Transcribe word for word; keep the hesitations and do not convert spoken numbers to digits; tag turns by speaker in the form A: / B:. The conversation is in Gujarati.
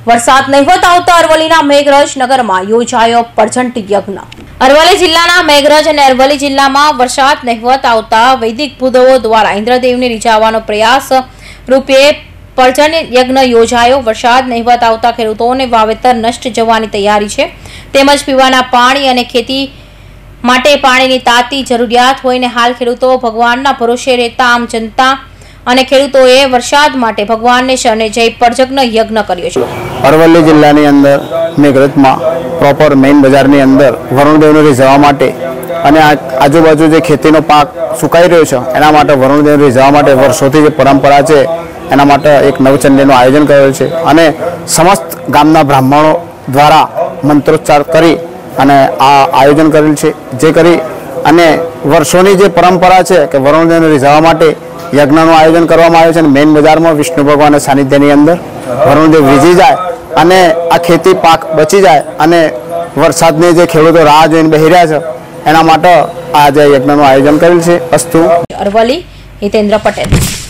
A: વરસાદ નહિવત આવતા અરવલ્લીના મેઘરજ નગરમાં યોજાયો પર્જન્ટ યજ્ઞ। અરવલ્લી જિલ્લાના મેઘરજ અને અરવલ્લી જિલ્લામાં વરસાદ નહિવત આવતા વૈદિક ભૂદેવો દ્વારા ઇન્દ્રદેવને રીઝવવાનો પ્રયાસ રૂપે પર્જન્ટ યજ્ઞ યોજાયો। વરસાદ નહિવત આવતા ખેડૂતોને વાવેતર નષ્ટ જવાની તૈયારી છે, તેમજ પીવાના પાણી અને ખેતી માટે પાણીની તાતી જરૂરિયાત હોઈને હાલ ખેડૂતો ભગવાનના ભરોસે રહેતા આમ જનતા અને ખેડૂતોએ વરસાદ માટે ભગવાનને શરણે જઈ પર્જન્ટ યજ્ઞ કર્યો છે।
B: અરવલ્લી જિલ્લાની અંદર મેઘરજમાં પ્રોપર મેઇન બજારની અંદર વરુણદેવને રીઝવવા માટે અને આજુબાજુ જે ખેતીનો પાક સુકાઈ રહ્યો છે એના માટે વરુણદેવને રીઝવવા માટે વર્ષોથી જે પરંપરા છે એના માટે એક નવચંડીનું આયોજન કરેલ છે અને સમસ્ત ગામના બ્રાહ્મણો દ્વારા મંત્રોચ્ચાર કરી અને આ આયોજન કરેલ છે, જે કરી અને વર્ષોની જે પરંપરા છે કે વરુણદેવને રીઝવવા માટે યજ્ઞનું આયોજન કરવામાં આવ્યું છે અને મેઇન બજારમાં વિષ્ણુ ભગવાનના સાનિધ્યની અંદર વરુણદેવ વિજી જાય અને આ ખેતી પાક બચી જાય અને વરસાદની જે ખેડૂતો રાહ જોઈને બેસી રહ્યા છે એના માટે આજે યજ્ઞનું આયોજન કરેલ છે। અસ્તુ।
A: અરવલ્લી હિતેન્દ્ર પટેલ।